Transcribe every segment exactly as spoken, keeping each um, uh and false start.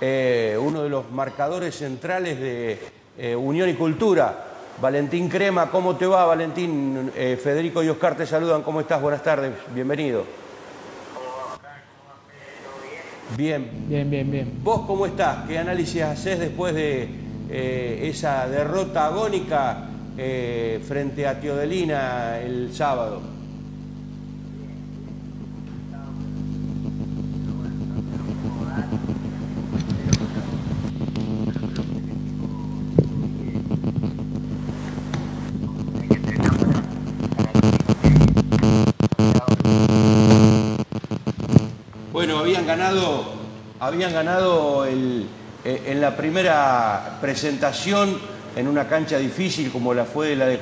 eh, uno de los marcadores centrales de eh, Unión y Cultura. Valentín Crema, ¿cómo te va, Valentín? Eh, Federico y Oscar te saludan, ¿cómo estás? Buenas tardes, bienvenido. ¿Cómo va, Oscar? ¿Cómo va, Fede? ¿Todo Bien. bien? Bien, bien, bien. ¿Vos cómo estás? ¿Qué análisis haces después de eh, esa derrota agónica eh, frente a Teodelina el sábado? Bueno, habían ganado, habían ganado el, eh, en la primera presentación en una cancha difícil como la fue la de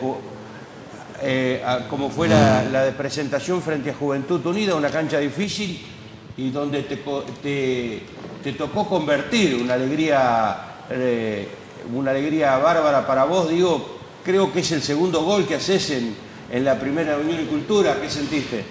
eh, como fue la, la de presentación frente a Juventud Unida, una cancha difícil y donde te, te, te tocó convertir, una alegría, eh, una alegría bárbara para vos. Digo, creo que es el segundo gol que haces en, en la primera Unión y Cultura. ¿Qué sentiste?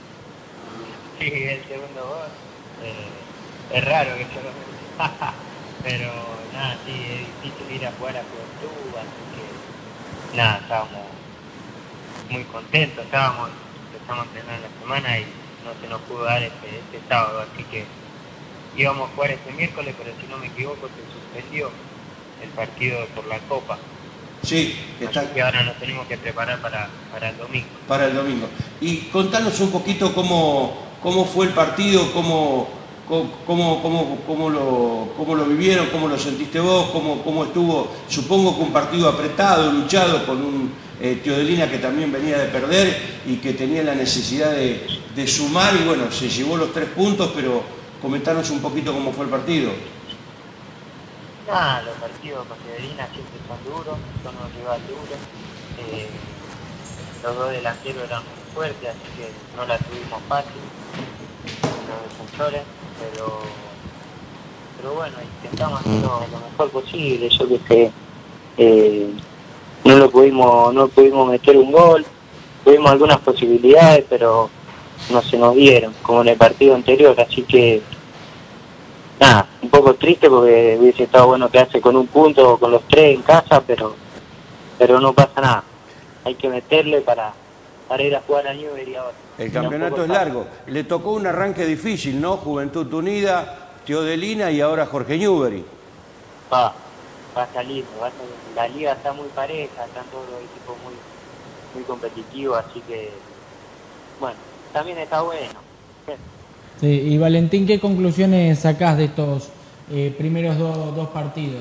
Sí, el segundo gol. Eh, es raro que yo lo meta. Pero nada, sí, es difícil ir a jugar a Juventud, así que nada, estábamos muy contentos, estábamos, empezamos a entrenar en la semana y no se nos pudo dar este, este sábado, así que íbamos a jugar este miércoles, pero si no me equivoco se suspendió el partido por la Copa. Sí, está... Así que ahora nos tenemos que preparar para, para el domingo. Para el domingo. Y contanos un poquito cómo, cómo fue el partido, cómo, cómo, cómo, cómo, lo, cómo lo vivieron, cómo lo sentiste vos, cómo, cómo estuvo. Supongo que un partido apretado, luchado, con un eh, Teodelina que también venía de perder y que tenía la necesidad de, de sumar, y bueno, se llevó los tres puntos, pero comentanos un poquito cómo fue el partido. Nada, los partidos con Teodelina siempre son duros, son unos rivales duros. Eh, los dos delanteros eran muy fuertes, así que no la tuvimos fácil, los defensores, pero, pero bueno, intentamos hacerlo lo mejor posible. Yo que sé, eh, no lo pudimos, no pudimos meter un gol, tuvimos algunas posibilidades, pero no se nos dieron, como en el partido anterior, así que nada, un poco triste porque hubiese estado bueno quedarse con un punto o con los tres en casa, pero pero no pasa nada. Hay que meterle para, para ir a jugar a Newbery ahora. El campeonato es largo. Le tocó un arranque difícil, ¿no? Juventud Unida, Teodelina y ahora Jorge Newbery. Va, va a salir, va a salir. La liga está muy pareja, están todos los equipos muy, muy competitivos, así que, bueno, también está bueno. Sí, y Valentín, ¿qué conclusiones sacás de estos eh, primeros do, dos partidos?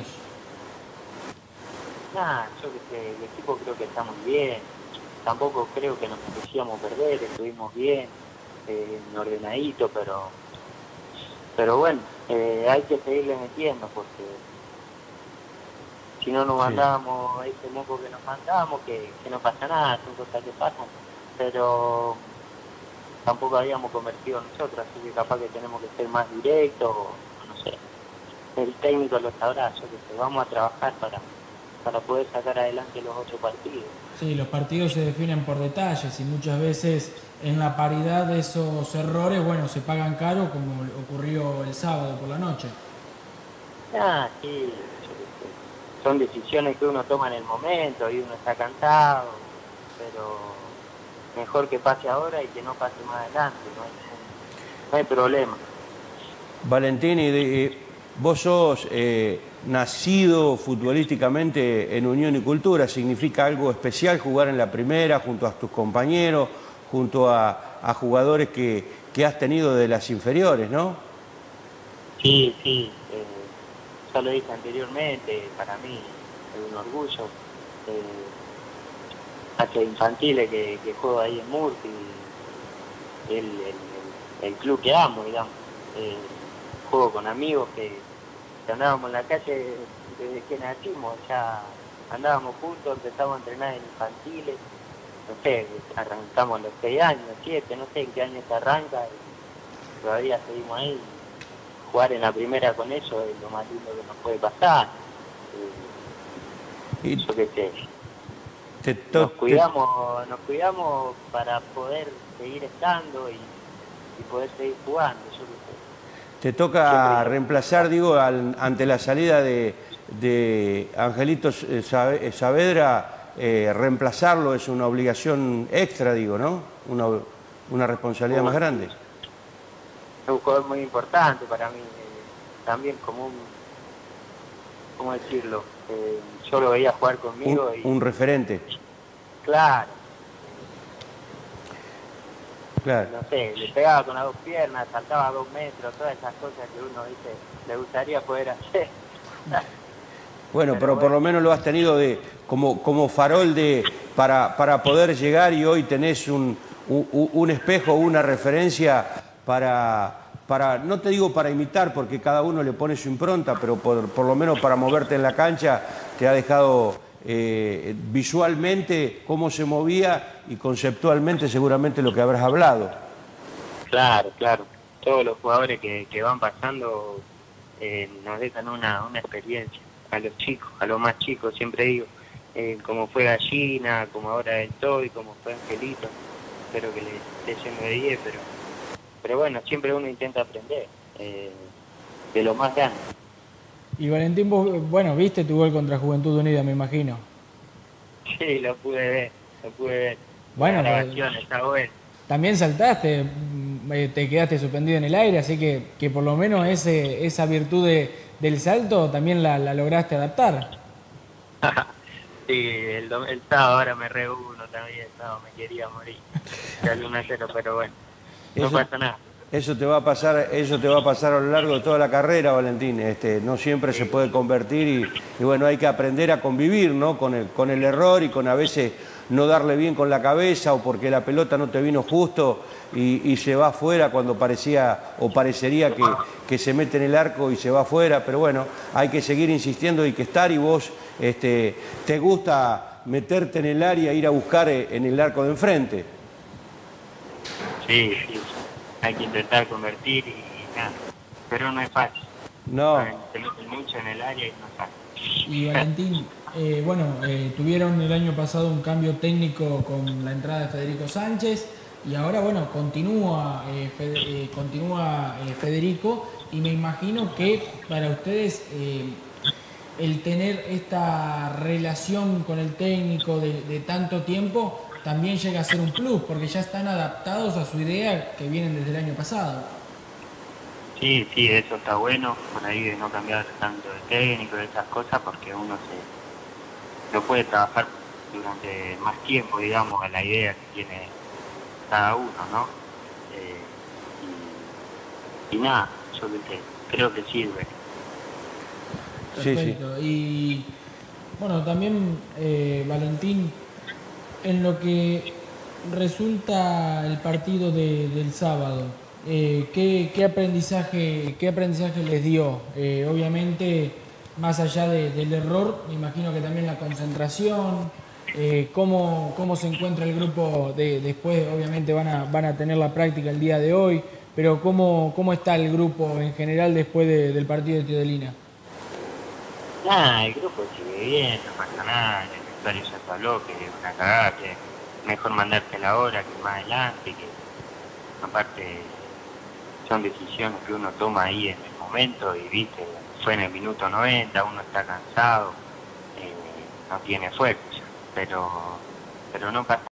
Nada, yo que sé, el equipo creo que está muy bien. Tampoco creo que nos merecíamos perder, estuvimos bien, eh, ordenadito, pero pero bueno, eh, hay que seguirle metiendo porque si no nos mandamos a ese moco que nos mandamos, que, que no pasa nada, son cosas que pasan, pero tampoco habíamos convertido nosotros, así que capaz que tenemos que ser más directos, o no sé, el técnico lo sabrá, yo que sé, vamos a trabajar para, para poder sacar adelante los ocho partidos. Sí, los partidos se definen por detalles y muchas veces en la paridad de esos errores, bueno, se pagan caro como ocurrió el sábado por la noche. Ah, sí, yo qué sé, son decisiones que uno toma en el momento y uno está cansado, pero mejor que pase ahora y que no pase más adelante, no hay, no hay problema. Valentín, y de, vos sos eh, nacido futbolísticamente en Unión y Cultura. ¿Significa algo especial jugar en la primera junto a tus compañeros, junto a, a jugadores que, que has tenido de las inferiores, no? Sí, sí, eh, ya lo dije anteriormente, para mí es un orgullo. Eh, hace infantiles que, que juego ahí en Murphy, el, el, el, el club que amo, digamos. Eh, juego con amigos que, que andábamos en la calle desde que nacimos, ya andábamos juntos, empezamos a entrenar en infantiles, no sé, arrancamos a los seis años, siete, no sé en qué año se arranca, y todavía seguimos ahí. Jugar en la primera con ellos es lo más lindo que nos puede pasar. Eh, y... yo qué sé. Te nos cuidamos, nos cuidamos para poder seguir estando y, y poder seguir jugando, yo qué sé. Te toca reemplazar, digo, al, ante la salida de, de Angelito Saavedra, eh, reemplazarlo es una obligación extra, digo, ¿no? Una, una responsabilidad Uh, más grande. Es un jugador muy importante para mí, eh, también como un, ¿cómo decirlo? Eh, yo lo veía jugar conmigo Un, y... un referente. Claro. Claro. No sé, le pegaba con las dos piernas, saltaba a dos metros, todas esas cosas que uno dice, le gustaría poder hacer. Bueno, pero, pero por bueno. lo menos lo has tenido de como, como farol de para, para poder llegar, y hoy tenés un, un, un espejo, una referencia para, para, no te digo para imitar, porque cada uno le pone su impronta, pero por, por lo menos para moverte en la cancha te ha dejado eh, visualmente cómo se movía y conceptualmente seguramente lo que habrás hablado. Claro, claro. Todos los jugadores que, que van pasando eh, nos dejan una, una experiencia. A los chicos, a los más chicos, siempre digo, eh, como fue Gallina, como ahora el Toy, como fue Angelito. Espero que le esté yendo de diez, pero, pero bueno, siempre uno intenta aprender eh, de lo más grande. Y Valentín, vos, bueno, viste tu gol contra Juventud Unida, me imagino. Sí, lo pude ver, lo pude ver. Bueno, la grabación está buena. También saltaste, te quedaste suspendido en el aire, así que, que por lo menos ese, esa virtud de, del salto también la, la lograste adaptar. Sí, el, el sábado ahora me re uno también, el sábado me quería morir. Salió un a cero, pero bueno, no Eso, pasa nada. Eso te va a pasar, eso te va a pasar a lo largo de toda la carrera, Valentín. Este, no siempre se puede convertir y, y bueno, hay que aprender a convivir, ¿no? Con el, con el error y con a veces no darle bien con la cabeza o porque la pelota no te vino justo y, y se va afuera cuando parecía o parecería que, que se mete en el arco y se va afuera. Pero bueno, hay que seguir insistiendo y que estar, y vos este, te gusta meterte en el área, ir a buscar en el arco de enfrente. Sí, sí. Hay que intentar convertir y, y nada, pero no es fácil. No. Se meten mucho en el área y no es fácil. Y Valentín, eh, bueno, eh, tuvieron el año pasado un cambio técnico con la entrada de Federico Sánchez y ahora, bueno, continúa, eh, Fede, eh, continúa eh, Federico, y me imagino que para ustedes eh, el tener esta relación con el técnico de, de tanto tiempo también llega a ser un plus, porque ya están adaptados a su idea que vienen desde el año pasado. Sí, sí, eso está bueno, por ahí de no cambiar tanto de técnico, de esas cosas, porque uno se lo puede trabajar durante más tiempo, digamos, a la idea que tiene cada uno, ¿no? Eh, y, y nada, yo creo que sirve. Perfecto. Sí, sí. Y bueno, también, eh, Valentín, en lo que resulta el partido de, del sábado, eh, ¿qué, qué, aprendizaje, ¿qué aprendizaje les dio? Eh, obviamente, más allá de, del error, me imagino que también la concentración, eh, cómo, cómo se encuentra el grupo de, después, obviamente van a, van a tener la práctica el día de hoy, pero cómo, cómo está el grupo en general después de, del partido de Teodelina. Nada, el grupo sigue bien, no pasa nada, el vestuario ya se habló, que es una cagada, que mejor mandártela ahora que más adelante, que aparte son decisiones que uno toma ahí en el momento y viste, fue en el minuto noventa, uno está cansado, eh, no tiene fuerza, pero, pero no pasa